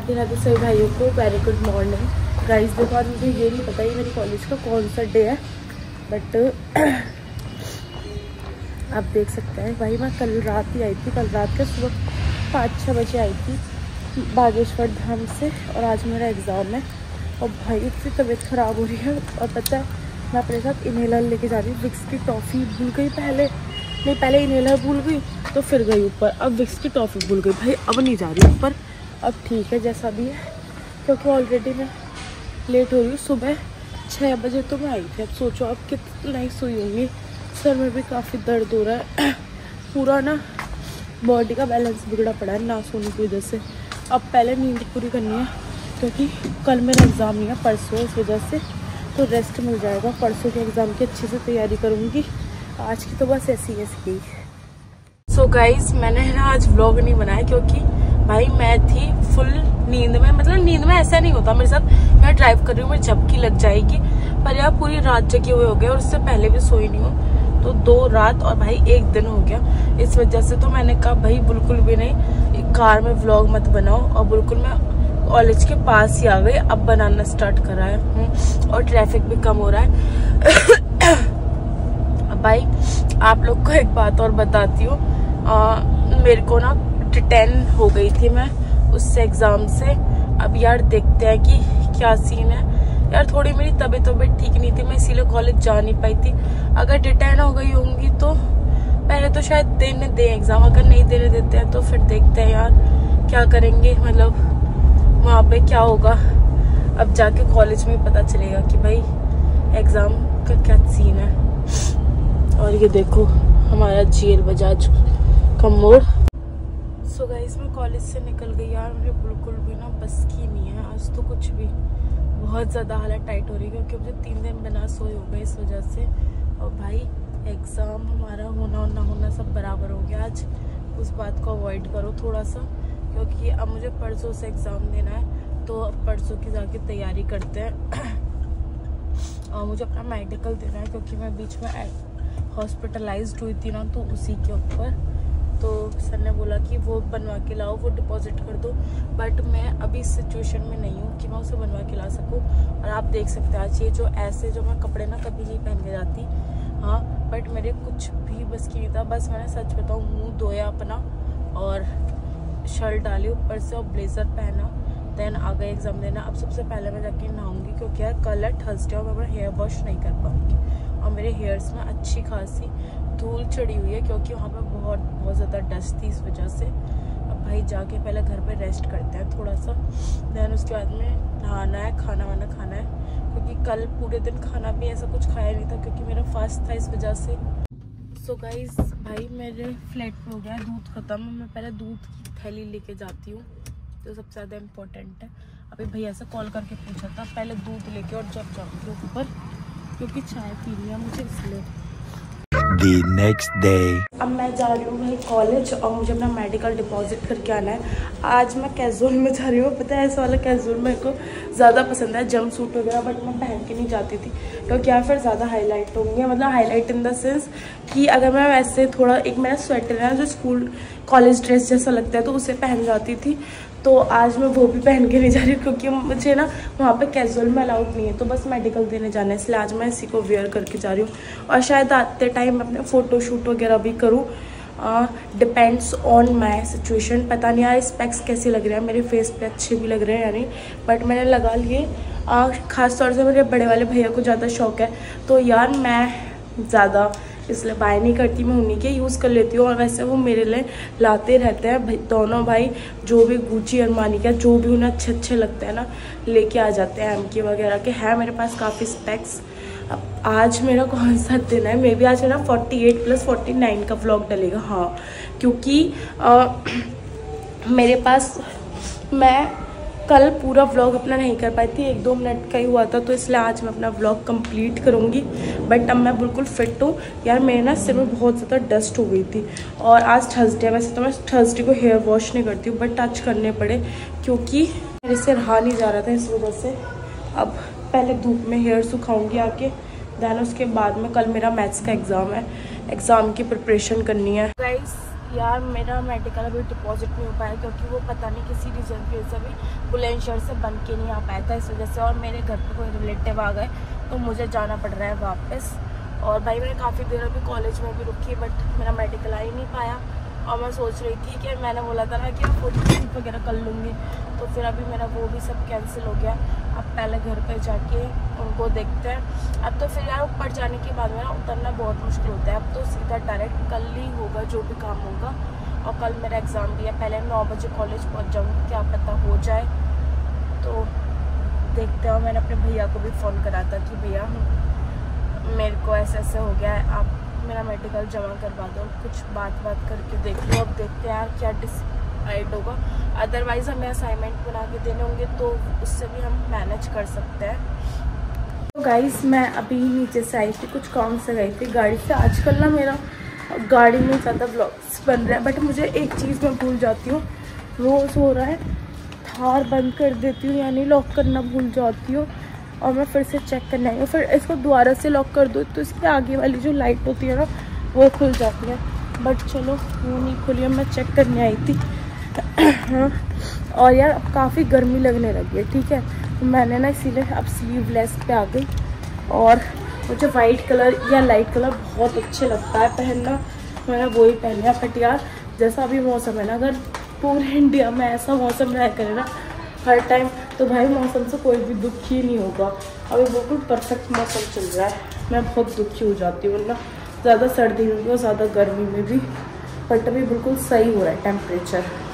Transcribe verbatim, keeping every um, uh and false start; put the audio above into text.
राधे राधे सभी भाइयों को वेरी गुड मॉर्निंग। गाइस देखो आज मुझे ये नहीं पता ये मेरी कॉलेज का कौन सा डे है, बट आप देख सकते हैं भाई मैं कल रात ही आई थी। कल रात के सुबह पाँच छः बजे आई थी बागेश्वर धाम से, और आज मेरा एग्ज़ाम है। और भाई इतनी तबीयत ख़राब हो रही है, और पता है मैं अपने साथ इनहेलर लेके जा रही हूँ। विक्स की टॉफ़ी भूल गई पहले, नहीं पहले इनहेलर भूल गई तो फिर गई ऊपर, अब विक्स की टॉफ़ी भूल गई। भाई अब नहीं जा रही ऊपर, अब ठीक है जैसा भी है, क्योंकि ऑलरेडी मैं लेट हो रही हूँ। सुबह छः बजे तो मैं आई थी, अब सोचो अब कितना ही सोई होंगी। सर में भी काफ़ी दर्द हो रहा है, पूरा ना बॉडी का बैलेंस बिगड़ा पड़ा है ना सोने की वजह से। अब पहले नींद पूरी करनी है, क्योंकि कल मेरा एग्ज़ाम नहीं है, परसों, इस वजह से तो रेस्ट मिल जाएगा। परसों के एग्ज़ाम की अच्छे से तैयारी करूँगी, आज की तो बस ऐसी ऐसी गई। सो गाइज मैंने ना आज व्लॉग नहीं बनाया, क्योंकि भाई मैं थी फुल नींद में। मतलब नींद में ऐसा नहीं होता मेरे साथ, मैं ड्राइव कर रही हूँ, मेरी झपकी लग जाएगी, पर यार पूरी रात जगी हुए हो गए, और उससे पहले भी सोई नहीं हूँ, तो दो रात और भाई एक दिन हो गया। इस वजह से तो मैंने कहा भाई बिल्कुल भी नहीं, कार में व्लॉग मत बनाओ। और बिल्कुल मैं कॉलेज के पास ही आ गई, अब बनाना स्टार्ट करा है, और ट्रैफिक भी कम हो रहा है। अब भाई आप लोग को एक बात और बताती हूँ, मेरे को ना टेन हो गई थी मैं उससे एग्ज़ाम से। अब यार देखते हैं कि क्या सीन है। यार थोड़ी मेरी तबीयत तबीयत ठीक नहीं थी, मैं इसीलिए कॉलेज जा नहीं पाई थी। अगर डिटेन हो गई होंगी तो पहले तो शायद देने दें एग्ज़ाम, अगर नहीं देने देते हैं तो फिर देखते हैं यार क्या करेंगे, मतलब वहाँ पे क्या होगा। अब जाके कॉलेज में पता चलेगा कि भाई एग्ज़ाम का क्या सीन है। और ये देखो हमारा जीएल बजाज का मोड़। सो गाइस मैं कॉलेज से निकल गई यार, मुझे बिल्कुल भी ना बस की नहीं है आज तो कुछ भी। बहुत ज़्यादा हालत टाइट हो रही है, क्योंकि मुझे तीन दिन बिना सोए हो गए इस वजह से। और भाई एग्ज़ाम हमारा होना और ना होना सब बराबर हो गया आज, उस बात को अवॉइड करो थोड़ा सा, क्योंकि अब मुझे परसों से एग्ज़ाम देना है, तो अब परसों की जाके तैयारी करते हैं। और मुझे अपना मेडिकल देना है, क्योंकि मैं बीच में हॉस्पिटलाइज्ड हुई थी ना, तो उसी के ऊपर तो सर ने बोला कि वो बनवा के लाओ, वो डिपॉजिट कर दो। बट मैं अभी इस सिचुएशन में नहीं हूँ कि मैं उसे बनवा के ला सकूँ। और आप देख सकते हैं आज ये जो ऐसे जो मैं कपड़े ना कभी नहीं पहन के जाती, हाँ, बट मेरे कुछ भी बस की नहीं था। बस मैंने सच बताऊँ, मुँह धोया अपना और शर्ट डाली ऊपर से और ब्लेज़र पहना, देन आ गए एग्ज़ाम देना। अब सबसे पहले मैं जाके नहाऊंगी, क्योंकि यार कल है थर्सडे और मैं अपना हेयर वॉश नहीं कर पाऊँगी, और मेरे हेयर्स में अच्छी खासी धूल चढ़ी हुई है, क्योंकि वहाँ पे बहुत बहुत ज़्यादा डस्ट थी इस वजह से। अब भाई जाके पहले घर पे रेस्ट करते हैं थोड़ा सा, देन उसके बाद में नहाना है, खाना वाना खाना है, क्योंकि कल पूरे दिन खाना भी ऐसा कुछ खाया नहीं था, क्योंकि मेरा फास्ट था इस वजह से। सो गाइस भाई मेरे फ्लैट पे हो गया दूध ख़त्म, मैं पहले दूध की थैली लेके जाती हूँ, तो सबसे ज़्यादा इम्पोर्टेंट है। अभी भैया से कॉल करके पूछा था, पहले दूध लेके और जब जाऊँगी ऊपर, क्योंकि चाय पीनी है मुझे इसलिए। The next day. अब मैं जा रही हूँ भाई कॉलेज, और मुझे अपना मेडिकल डिपॉजिट करके आना है। आज मैं कैजुअल में जा रही हूँ, पता है ऐसा वाला कैजुअल मेरे को ज़्यादा पसंद है, जंप सूट वगैरह, बट मैं पहन के नहीं जाती थी, क्योंकि यार फिर ज़्यादा हाईलाइट होंगे। मतलब हाईलाइट इन द सेंस कि अगर मैं वैसे थोड़ा, एक मेरा स्वेटर है जो स्कूल कॉलेज ड्रेस जैसा लगता है, तो उसे पहन जाती थी, तो आज मैं वो भी पहन के नहीं जा रही हूँ, क्योंकि मुझे ना वहाँ पे कैजुअल में अलाउड नहीं है, तो बस मेडिकल देने जाना है, इसलिए आज मैं इसी को वेयर करके जा रही हूँ। और शायद आते टाइम अपने फ़ोटो शूट वगैरह भी करूँ, डिपेंड्स ऑन माई सिचुएशन। पता नहीं यार स्पेक्स कैसे लग रहे हैं, मेरे फेस पे अच्छे भी लग रहे हैं यानी, बट मैंने लगा लिए। ख़ास तौर से मेरे बड़े वाले भैया को ज़्यादा शौक है, तो यार मैं ज़्यादा इसलिए बाय नहीं करती, मैं उन्हीं के यूज़ कर लेती हूँ। और वैसे वो मेरे लिए लाते रहते हैं भाई, दोनों भाई, जो भी गुची अरमानी का जो भी उन्हें अच्छे अच्छे लगते हैं ना, लेके आ जाते हैं। एम के वगैरह के है मेरे पास काफ़ी स्पेक्स। अब आज मेरा कौन सा दिन है, मे बी आज मेरा forty eight plus forty nine का व्लॉग डलेगा, हाँ, क्योंकि आ, मेरे पास मैं कल पूरा व्लॉग अपना नहीं कर पाई थी, एक दो मिनट का ही हुआ था, तो इसलिए आज मैं अपना व्लॉग कंप्लीट करूँगी। बट अब मैं बिल्कुल फिट हूँ यार, मेरे ना सिर में बहुत ज़्यादा डस्ट हो गई थी, और आज थर्सडे, वैसे तो मैं थर्सडे को हेयर वॉश नहीं करती हूँ, बट आज करने पड़े, क्योंकि मेरे से रहा नहीं जा रहा था इस वजह से। अब पहले धूप में हेयर सुखाऊँगी आके, दैन उसके बाद में कल मेरा मैथ्स का एग्ज़ाम है, एग्ज़ाम की प्रिपरेशन करनी है। गाइस यार मेरा मेडिकल अभी डिपॉजिट नहीं हो पाया क्योंकि वो पता नहीं किसी रीज़न की वजह से भी बुलंदशहर से बन के नहीं आ पाया था इस वजह से, और मेरे घर पे कोई रिलेटिव आ गए तो मुझे जाना पड़ रहा है वापस। और भाई मैंने काफ़ी देर अभी कॉलेज में भी रुकी बट मेरा मेडिकल आ ही नहीं पाया, और मैं सोच रही थी कि मैंने बोला था ना कि फोटोशूट वगैरह कर लूँगी, तो फिर अभी मेरा वो भी सब कैंसिल हो गया। अब पहले घर पे जाके उनको देखते हैं। अब तो फिर यार ऊपर जाने के बाद में ना उतरना बहुत मुश्किल होता है, अब तो सीधा डायरेक्ट कल ही होगा जो भी काम होगा। और कल मेरा एग्ज़ाम भी है, पहले नौ बजे कॉलेज पहुंच जाऊँगी, क्या पता हो जाए, तो देखते हो। मैंने अपने भैया को भी फ़ोन करा था कि भैया मेरे को ऐसे ऐसे हो गया है, आप मेरा मेडिकल जमा करवा दो, कुछ बात बात करके देख लो। अब देखते हैं यार क्या डिसाइड होगा, अदरवाइज़ हमें असाइनमेंट बना के देने होंगे तो उससे भी हम मैनेज कर सकते हैं। तो गाइस मैं अभी नीचे से आई थी, कुछ काम से गई थी गाड़ी से। आजकल ना मेरा गाड़ी में ज़्यादा ब्लॉग्स बन रहा है, बट मुझे एक चीज़ मैं भूल जाती हूँ, रोज़ हो रहा है, थार बंद कर देती हूँ यानी लॉक करना भूल जाती हूँ, और मैं फिर से चेक करने आई हूँ, फिर इसको दोबारा से लॉक कर दूँ तो इसकी आगे वाली जो लाइट होती है ना वो खुल जाती है, बट चलो वो नहीं खुली है, मैं चेक करने आई थी। और यार अब काफ़ी गर्मी लगने लगी है, ठीक है, तो मैंने ना इसीलिए अब स्लीवलेस पे आ गई। और मुझे वाइट कलर या लाइट कलर बहुत अच्छे लगता है पहनना, मैंने वही पहना। बट यार जैसा अभी मौसम है ना, अगर पूरे इंडिया में ऐसा मौसम रहा करे ना हर टाइम, तो भाई मौसम से कोई भी दुखी नहीं होगा। अभी बिल्कुल परफेक्ट मौसम चल रहा है, मैं बहुत दुखी हो जाती हूँ ना, ज़्यादा सर्दी में भी और ज़्यादा गर्मी में भी, बट अभी बिल्कुल सही हो रहा है टेम्परेचर।